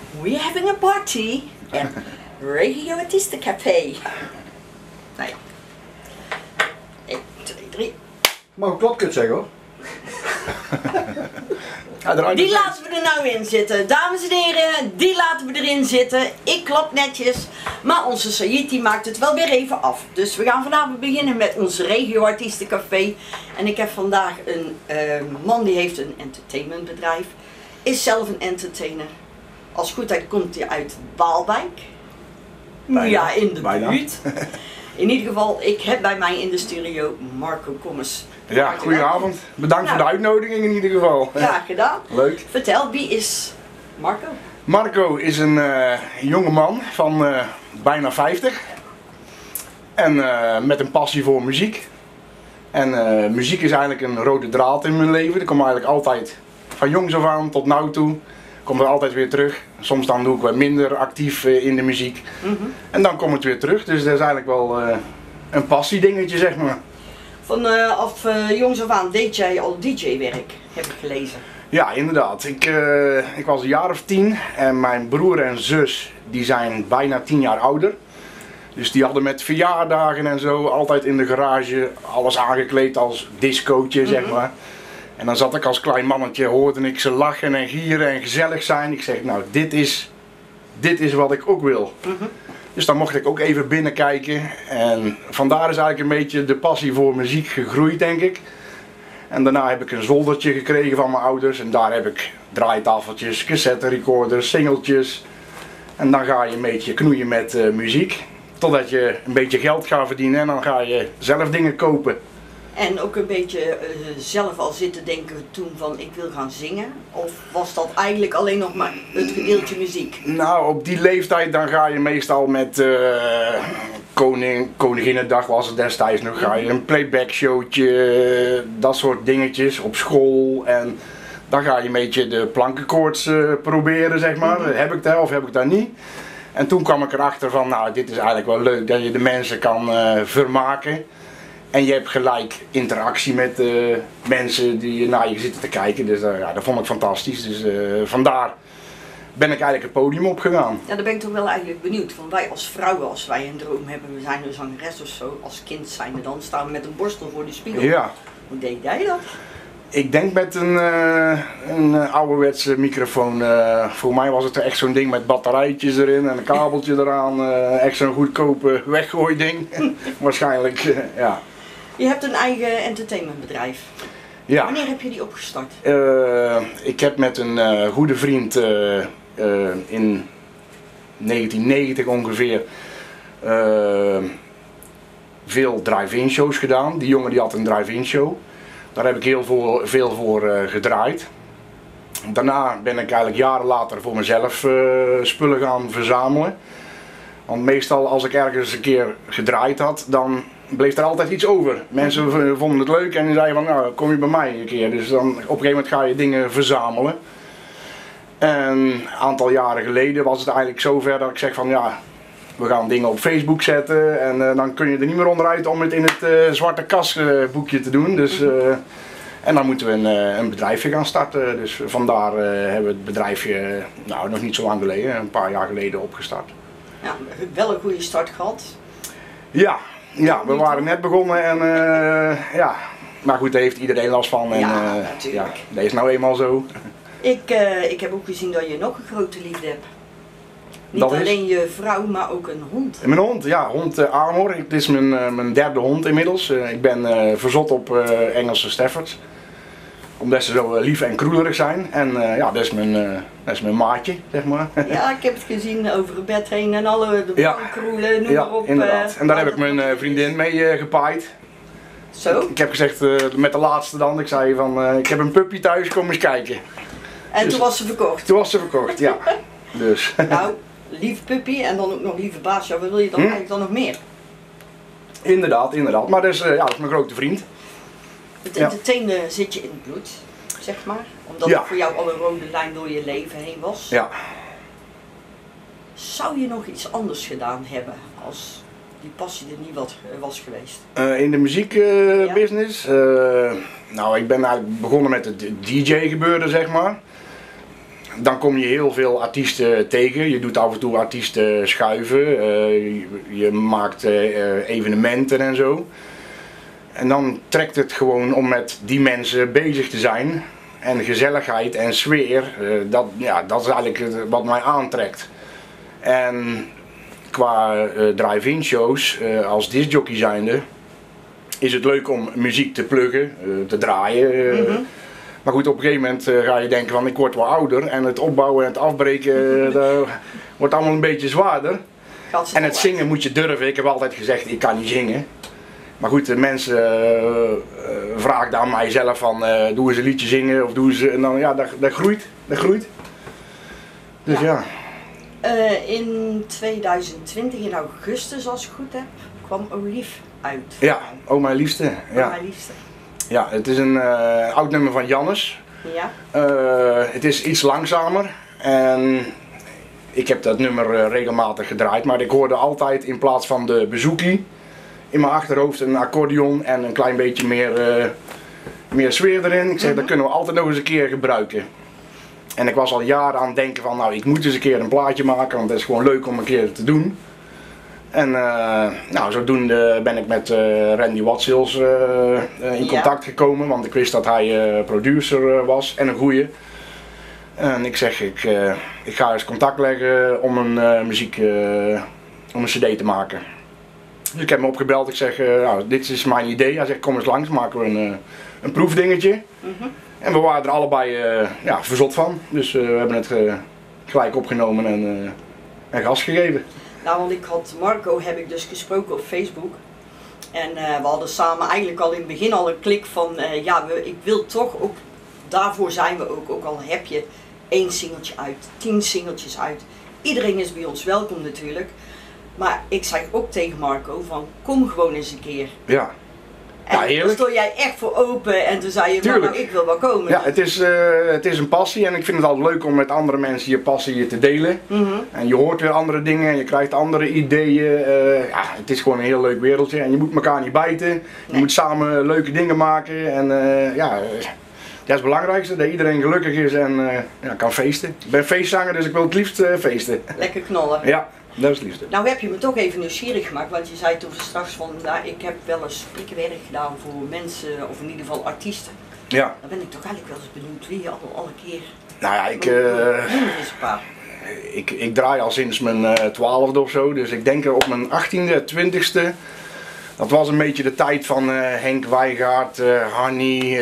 we're having a party at Radio Artiestencafé. Nou ja. 1, 2, 3. Mag ik klapkut zeggen hoor? Ja, die laten we er nou in zitten. Dames en heren, die laten we erin zitten. Ik klap netjes. Maar onze Saïd die maakt het wel weer even af. Dus we gaan vanavond beginnen met ons Regio Artiestencafé. En ik heb vandaag een man die heeft een entertainmentbedrijf. Is zelf een entertainer. Als goedheid komt hij uit Waalwijk. Bijna. Ja, in de Bijna. buurt. In ieder geval, ik heb bij mij in de studio Marco Kommers. Ja, goedenavond. Bedankt voor de uitnodiging in ieder geval. Graag gedaan. Leuk. Vertel, wie is Marco? Marco is een jonge man van bijna 50. En met een passie voor muziek. En muziek is eigenlijk een rode draad in mijn leven. Dat komt eigenlijk altijd van jongs af aan tot nu toe. Komt er altijd weer terug. Soms dan doe ik wat minder actief in de muziek. En dan komt het weer terug. Dus dat is eigenlijk wel een passiedingetje, zeg maar. Vanaf jongs af aan deed jij al DJ-werk, heb ik gelezen. Ja, inderdaad. Ik was een jaar of 10 en mijn broer en zus die zijn bijna 10 jaar ouder. Dus die hadden met verjaardagen en zo altijd in de garage alles aangekleed als discootje, zeg maar. En dan zat ik als klein mannetje, hoorde ik ze lachen en gieren en gezellig zijn. Ik zeg, nou dit is wat ik ook wil. Dus dan mocht ik ook even binnenkijken. En vandaar is eigenlijk een beetje de passie voor muziek gegroeid, denk ik. En daarna heb ik een zoldertje gekregen van mijn ouders. En daar heb ik draaitafeltjes, cassette recorders, singeltjes. En dan ga je een beetje knoeien met muziek. Totdat je een beetje geld gaat verdienen en dan ga je zelf dingen kopen. En ook een beetje zelf al zitten denken toen van ik wil gaan zingen? Of was dat eigenlijk alleen nog maar het gedeeltje muziek? Nou, op die leeftijd dan ga je meestal met Koninginnedag was het destijds nog, ga je een playback showtje, dat soort dingetjes op school. En dan ga je een beetje de plankenkoorts proberen, zeg maar. Heb ik dat of heb ik dat niet? En toen kwam ik erachter van, nou dit is eigenlijk wel leuk dat je de mensen kan vermaken. En je hebt gelijk interactie met mensen die naar je zitten te kijken, dus ja, dat vond ik fantastisch. Dus vandaar ben ik eigenlijk het podium opgegaan. Ja, daar ben ik toch wel eigenlijk benieuwd. Van wij als vrouwen, als wij een droom hebben, we zijn een zangeres of zo, als kind zijn we dan, staan we met een borstel voor de spiegel. Ja. Hoe deed jij dat? Ik denk met een ouderwetse microfoon. Voor mij was het echt zo'n ding met batterijtjes erin en een kabeltje eraan. Echt zo'n goedkope weggooi ding. Waarschijnlijk, ja. Je hebt een eigen entertainmentbedrijf. Ja. Wanneer heb je die opgestart? Ik heb met een goede vriend in 1990 ongeveer veel drive-in shows gedaan. Die jongen die had een drive-in show. Daar heb ik heel veel voor gedraaid. Daarna ben ik eigenlijk jaren later voor mezelf spullen gaan verzamelen. Want meestal als ik ergens een keer gedraaid had, dan bleef er altijd iets over. Mensen vonden het leuk en die zeiden van, nou kom je bij mij een keer. Dus dan op een gegeven moment ga je dingen verzamelen. En een aantal jaren geleden was het eigenlijk zover dat ik zeg van, ja, we gaan dingen op Facebook zetten en dan kun je er niet meer onderuit om het in het zwarte kasboekje te doen. Dus, en dan moeten we een bedrijfje gaan starten. Dus vandaar hebben we het bedrijfje, nou nog niet zo lang geleden, een paar jaar geleden opgestart. Ja, wel een goede start gehad. Ja, we waren net begonnen en ja, maar goed, daar heeft iedereen last van. En, Ja, natuurlijk. Ja, dat is nou eenmaal zo. Ik heb ook gezien dat je nog een grote liefde hebt. Niet Dat is? alleen je vrouw, maar ook een hond. Mijn hond, ja, hond Armor. Het is mijn derde hond inmiddels. Ik ben verzot op Engelse Staffords. Omdat ze zo lief en kroelerig zijn. En ja, dat is mijn maatje, zeg maar. Ja, ik heb het gezien over het bed heen en alle de Ja. kroelen, noem maar op. Inderdaad. En daar heb ik mijn vriendin mee gepaaid. Zo. Ik heb gezegd met de laatste dan, ik zei van ik heb een puppy thuis, kom eens kijken. En dus- toen was ze verkocht. Toen was ze verkocht, ja. Dus. Nou, lieve puppy en dan ook nog lieve baas. Ja, wat wil je dan eigenlijk dan nog meer? Inderdaad. Maar dat is, ja, dat is mijn grote vriend. Het Ja. entertainen zit je in het bloed, zeg maar. Omdat Ja. het voor jou al een rode lijn door je leven heen was. Ja. Zou je nog iets anders gedaan hebben als die passie er niet was geweest? In de muziekbusiness? Nou, ik ben eigenlijk begonnen met het DJ gebeuren, zeg maar. dan kom je heel veel artiesten tegen. Je doet af en toe artiesten schuiven. Je maakt evenementen en zo. En dan trekt het gewoon om met die mensen bezig te zijn. En gezelligheid en sfeer, dat is eigenlijk wat mij aantrekt. En qua drive-in shows, als discjockey zijnde, is het leuk om muziek te pluggen, te draaien. Maar goed, op een gegeven moment ga je denken van ik word wel ouder en het opbouwen en het afbreken wordt allemaal een beetje zwaarder. En het zingen moet je durven. Ik heb altijd gezegd ik kan niet zingen. Maar goed, de mensen vragen aan mijzelf van doe eens een liedje zingen of doe eens, en dan ja, dat groeit. Dus ja. In 2020 in augustus als ik goed heb, kwam Olief uit. Ja, Oh Mijn Liefste. Ja. Oh Mijn Liefste. Ja, het is een oud nummer van Jannes. Ja. Het is iets langzamer en ik heb dat nummer regelmatig gedraaid, maar ik hoorde altijd in plaats van de bezoekie in mijn achterhoofd een accordeon en een klein beetje meer sfeer erin. Ik zeg, dat kunnen we altijd nog eens een keer gebruiken. En ik was al jaren aan het denken van, nou ik moet eens een keer een plaatje maken, want het is gewoon leuk om een keer te doen. En nou, zodoende ben ik met Randy Watsils in contact gekomen, want ik wist dat hij producer was en een goeie. En ik zeg, ik ga eens contact leggen om een om een cd te maken. Dus ik heb hem opgebeld, ik zeg, nou, dit is mijn idee. Hij zegt, kom eens langs, maken we een proefdingetje. En we waren er allebei verzot van. Dus we hebben het gelijk opgenomen en gas gegeven. Nou, want Marco heb ik dus gesproken op Facebook. En we hadden samen eigenlijk al in het begin al een klik van, ik wil toch ook, daarvoor zijn we ook al heb je 1 singeltje uit, 10 singeltjes uit. Iedereen is bij ons welkom natuurlijk. Maar ik zei ook tegen Marco van, kom gewoon eens een keer. Ja. En daar stond jij echt voor open en toen zei je, nou ik wil wel komen. Ja, het is een passie en ik vind het altijd leuk om met andere mensen je passie te delen. En je hoort weer andere dingen en je krijgt andere ideeën. Het is gewoon een heel leuk wereldje en je moet elkaar niet bijten. Je moet samen leuke dingen maken en dat is het belangrijkste, dat iedereen gelukkig is en kan feesten. Ik ben feestzanger, dus ik wil het liefst feesten. Lekker knallen. Ja. Dat is het liefste. Nou heb je me toch even nieuwsgierig gemaakt, want je zei toen straks van, ik heb wel eens prikwerk gedaan voor mensen, of in ieder geval artiesten. Ja. Dan ben ik toch eigenlijk wel eens benieuwd wie je al een keer... Nou ja, ik draai al sinds mijn 12e of zo, dus ik denk op mijn 18e, 20e. Dat was een beetje de tijd van Henk Wijgaard, Hanny.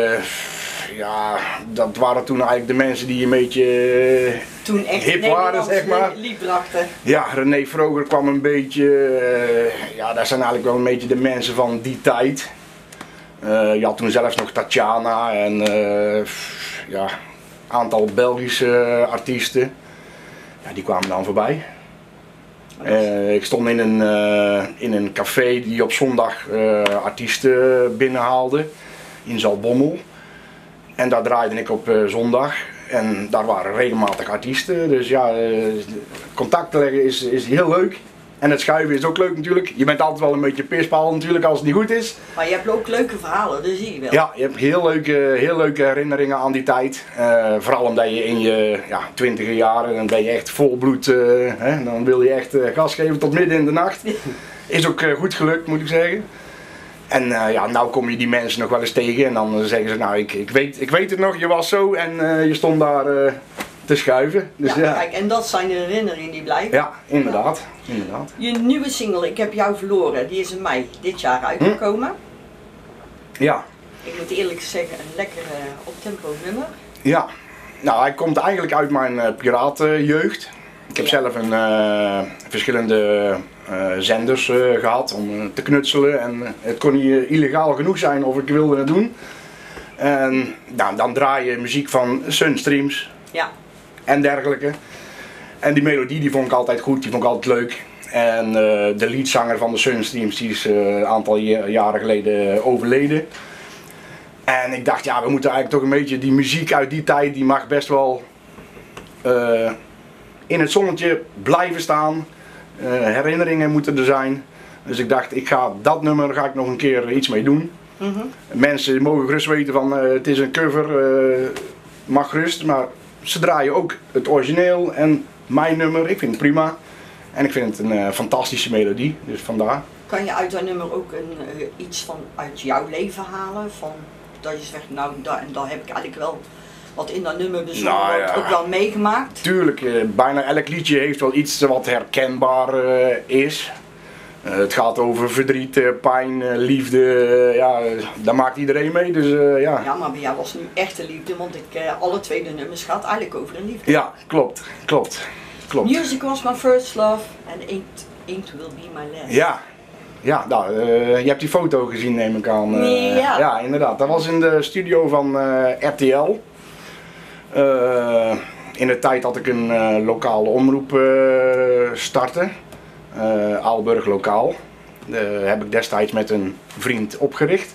Dat waren toen eigenlijk de mensen die een beetje toen echt hip waren, zeg maar. Lied brachten. Ja, René Vroger kwam een beetje, dat zijn eigenlijk wel een beetje de mensen van die tijd. Je had toen zelfs nog Tatjana en een aantal Belgische artiesten. Ja, die kwamen dan voorbij. Ik stond in een café die op zondag artiesten binnenhaalde in Zaltbommel. En daar draaide ik op zondag en daar waren regelmatig artiesten. Dus ja, contact te leggen is heel leuk. En het schuiven is ook leuk natuurlijk. Je bent altijd wel een beetje pispaal natuurlijk als het niet goed is. Maar je hebt ook leuke verhalen, dat zie je wel. Ja, je hebt heel leuke herinneringen aan die tijd. Vooral omdat je in je 20e jaren, dan ben je echt volbloed. Dan wil je echt gas geven tot midden in de nacht. Is ook goed gelukt, moet ik zeggen. En nou kom je die mensen nog wel eens tegen en dan zeggen ze, nou ik weet het nog, je was zo en je stond daar te schuiven. Dus, kijk, en dat zijn de herinneringen die blijven. Ja, inderdaad. Inderdaad. Je nieuwe single, Ik Heb Jou Verloren, die is in mei dit jaar uitgekomen. Ja. Ik moet eerlijk zeggen, een lekker optempo nummer. Ja, nou hij komt eigenlijk uit mijn piratenjeugd. Ik heb zelf verschillende zenders gehad om te knutselen en het kon niet illegaal genoeg zijn of ik wilde het doen. En dan draai je muziek van Sunstreams en dergelijke. En die melodie die vond ik altijd goed, die vond ik altijd leuk. En de leadzanger van de Sunstreams die is een aantal jaren geleden overleden. En ik dacht, we moeten eigenlijk toch een beetje die muziek uit die tijd, die mag best wel in het zonnetje blijven staan. Herinneringen moeten er zijn. Dus ik dacht, dat nummer ga ik nog een keer iets mee doen. Mensen mogen gerust weten van het is een cover, mag gerust, maar ze draaien ook het origineel en mijn nummer. Ik vind het prima. En ik vind het een fantastische melodie, dus vandaar. Kan je uit dat nummer ook iets van uit jouw leven halen? Van, dat je zegt, nou, daar en daar heb ik eigenlijk wel wat in dat nummer bijzonder ook wel meegemaakt? Tuurlijk, bijna elk liedje heeft wel iets wat herkenbaar is. Het gaat over verdriet, pijn, liefde, ja, daar maakt iedereen mee, dus ja. Ja, maar bij jou was nu echte liefde, want alle twee de nummers gaat eigenlijk over een liefde. Ja, klopt. Music was my first love and ain't will be my last. Ja, nou, je hebt die foto gezien, neem ik aan. Ja, inderdaad. Dat was in de studio van RTL. In de tijd dat ik een lokale omroep startte. Aalburg Lokaal. Heb ik destijds met een vriend opgericht.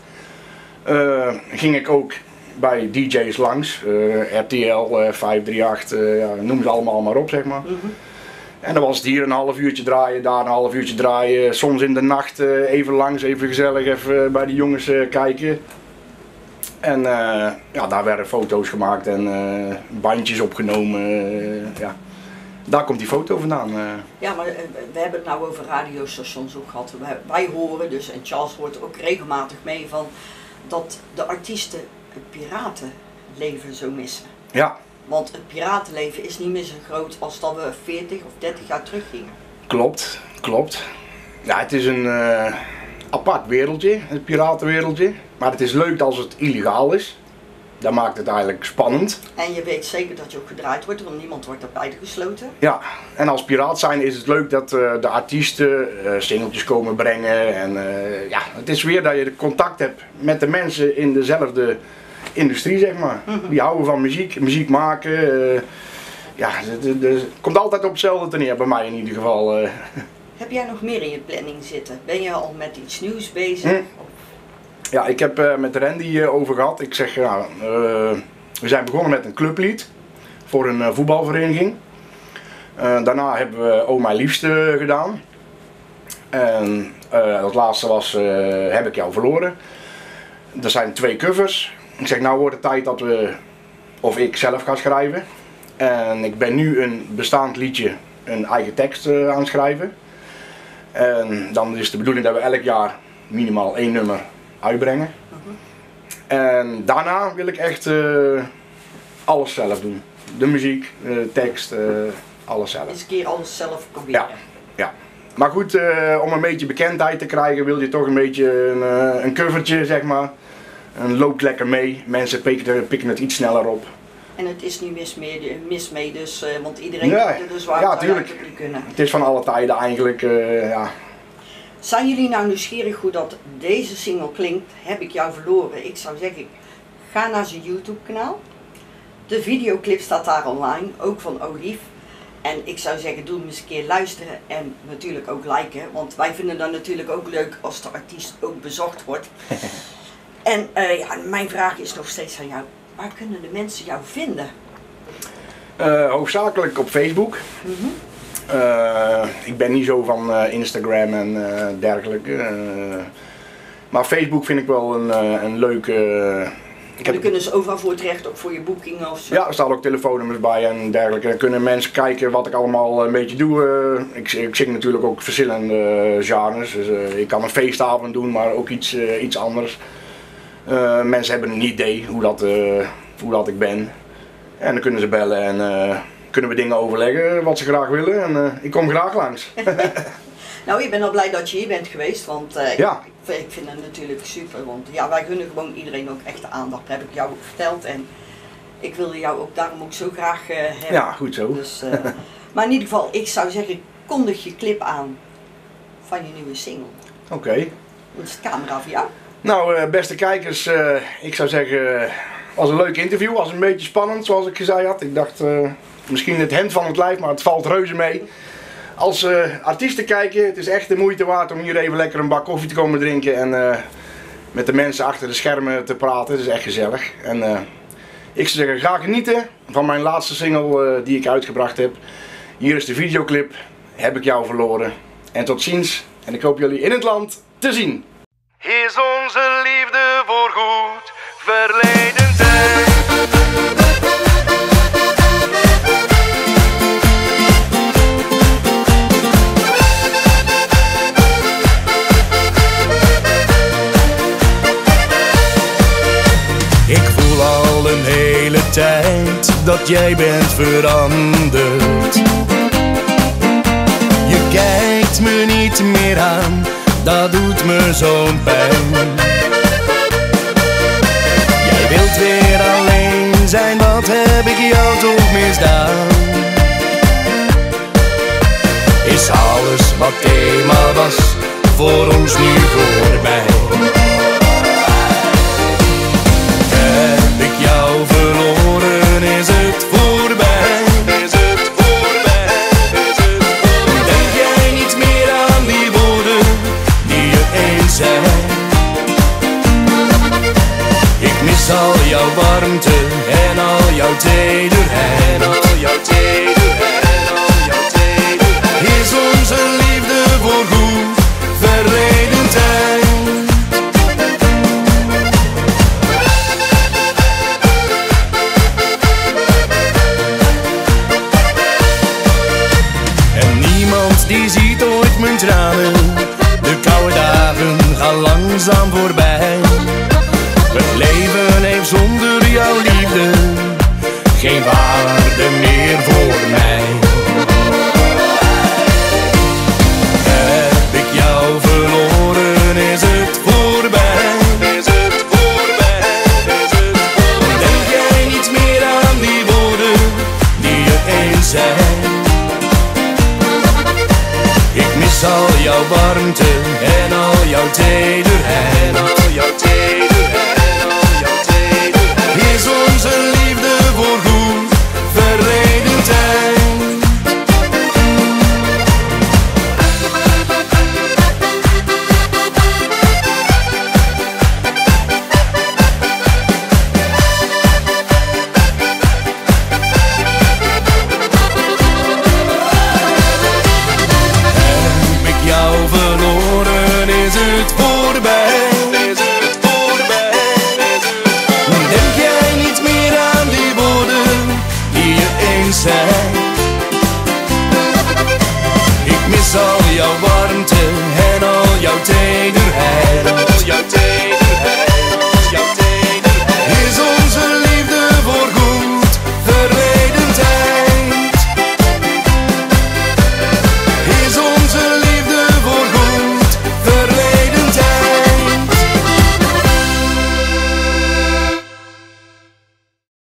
Ging ik ook bij DJ's langs. RTL, 538, noem ze allemaal maar op, zeg maar. En dan was het hier een half uurtje draaien, daar een half uurtje draaien. Soms in de nacht even langs, even gezellig, even bij de jongens kijken. En ja, daar werden foto's gemaakt en bandjes opgenomen. Ja. Daar komt die foto vandaan. Ja, maar we hebben het nou over radiostations ook gehad. Wij horen dus, en Charles hoort ook regelmatig mee, van dat de artiesten het piratenleven zo missen. Ja. Want het piratenleven is niet meer zo groot als dat we 40 of 30 jaar terug gingen. Klopt. Ja, het is een apart wereldje, het piratenwereldje. Maar het is leuk als het illegaal is. Dat maakt het eigenlijk spannend. En je weet zeker dat je ook gedraaid wordt, want niemand wordt erbij gesloten. Ja, en als piraat zijn is het leuk dat de artiesten singeltjes komen brengen. En ja, het is weer dat je contact hebt met de mensen in dezelfde industrie, zeg maar. Die houden van muziek maken. Ja, het komt altijd op hetzelfde neer, bij mij in ieder geval. Heb jij nog meer in je planning zitten? Ben je al met iets nieuws bezig? Ja, ik heb met Randy over gehad. Ik zeg, ja, we zijn begonnen met een clublied voor een voetbalvereniging. Daarna hebben we Oh Mijn Liefste gedaan. En het laatste was Heb ik jou verloren. Er zijn 2 covers. Ik zeg, nou wordt het tijd dat of ik zelf ga schrijven. En ik ben nu een bestaand liedje, een eigen tekst aan het schrijven. En dan is de bedoeling dat we elk jaar minimaal 1 nummer uitbrengen. En daarna wil ik echt alles zelf doen. De muziek, tekst, alles zelf. Eens een keer alles zelf proberen. Ja. Maar goed, om een beetje bekendheid te krijgen wil je toch een beetje een covertje, zeg maar. En loopt lekker mee. Mensen pikken het iets sneller op. En het is niet mis mee, dus, want iedereen moet er dus waar niet kunnen. Het is van alle tijden eigenlijk, ja. Zijn jullie nou nieuwsgierig hoe dat deze single klinkt? Heb ik jou verloren? Ik zou zeggen, ga naar zijn YouTube kanaal. De videoclip staat daar online, ook van Olief. En ik zou zeggen, doe hem eens een keer luisteren en natuurlijk ook liken. Want wij vinden dat natuurlijk ook leuk als de artiest ook bezocht wordt. En ja, mijn vraag is nog steeds aan jou. Waar kunnen de mensen jou vinden? Hoofdzakelijk op Facebook. Ik ben niet zo van Instagram en dergelijke. Maar Facebook vind ik wel een leuke... Dan kunnen ze overal voor terecht, ook voor je boekingen of zo? Ja, er staan ook telefoonnummers bij en dergelijke. Dan kunnen mensen kijken wat ik allemaal een beetje doe. Ik zing natuurlijk ook verschillende genres. Dus, ik kan een feestavond doen, maar ook iets anders. Mensen hebben een idee hoe dat ik ben. En dan kunnen ze bellen en kunnen we dingen overleggen wat ze graag willen. En ik kom graag langs. Nou, ik ben al blij dat je hier bent geweest, want ja. Ik vind het natuurlijk super. Want ja, wij gunnen gewoon iedereen ook echt de aandacht. Dat heb ik jou ook verteld en ik wilde jou ook daarom ook zo graag hebben. Ja, goed zo. Dus, maar in ieder geval, ik zou zeggen, kondig je clip aan van je nieuwe single. Oké. Dat is de camera voor jou. Nou, beste kijkers, ik zou zeggen, was een leuk interview. Was een beetje spannend, zoals ik gezegd had. Ik dacht, misschien het hemd van het lijf, maar het valt reuze mee. Als artiesten kijken, het is echt de moeite waard om hier even lekker een bak koffie te komen drinken en met de mensen achter de schermen te praten. Het is echt gezellig. En ik zou zeggen, ga genieten van mijn laatste single die ik uitgebracht heb. Hier is de videoclip, Heb ik jou verloren. En tot ziens, en ik hoop jullie in het land te zien. Is onze liefde voorgoed verleden tijd? jij bent veranderd. Je kijkt me niet meer aan, dat doet me zo'n pijn. Jij wilt weer alleen zijn, wat heb ik jou toch misdaan? Is alles wat thema was voor ons nu voorbij? Heb ik jou verloren, is het voorbij? Is het voorbij? Is het voorbij? Denk jij niet meer aan die woorden die je eens zei? Ik mis al jouw warmte en al jouw tederheid. Al jouw tederheid, al jouw tederheid. Is onze liefde voorgoed verleden tijd? En niemand die ziet ooit mijn tranen. De koude dagen gaan langzaam voorbij. Het leven heeft zonder jouw liefde geen waarde meer voor mij. Heb ik jou verloren, is het voorbij? Is het voorbij? Is het voorbij? Denk jij niet meer aan die woorden die je eens zei? Ik mis al jouw warmte en al jouw tederheid. Al jouw tederheid. Is onze liefde voorgoed verleden tijd? Heb ik jou verloren, is het voorbij? Is het voorbij? Denk jij niet meer aan die woorden die je eens zei?